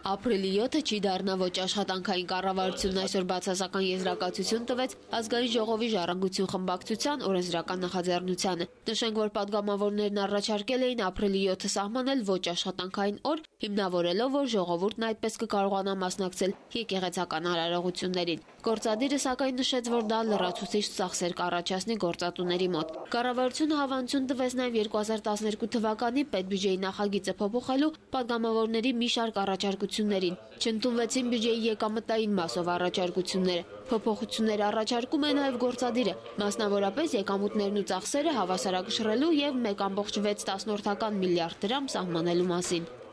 Ապրիլի 7-ը չի դառնա ոչ աշխատանքային կառավարությունն այսօր բացասական եզրակացություն տվեց Ազգային ժողովի ժառանգություն խմբակցության օրենսդրական նախաձեռնությանը։ Նշենք, որ падգամավորներն առաջարկել էին ապրիլի 7-ը սահմանել ոչ աշխատանքային օր, հիմնավորելով, որ ժողովուրդն այդպես կկարողանա մասնակցել եկեղեցական արարողություններին։ Գործադիրը սակայն նշեց, որ դա լրացուցիչ ծախսեր կառաջացնի գործատուների մոտ։ Կառավարությունը հավանություն տվեց նաև 2012 թվականի պետբյուջեի նախագիծը փոփոխելու падգամավորների մի շարք առաջարկություններին։ Չընդունվեցին բյուջեի եկամտային մասով առաջարկությունները։ Փոփոխություններ առաջարկում է նաև գործադիրը, մասնավորապես եկամուտներն ու ծախսերը հավասարակշռելու եւ 1.6 միլիարդ դրամ սահմանելու մասին։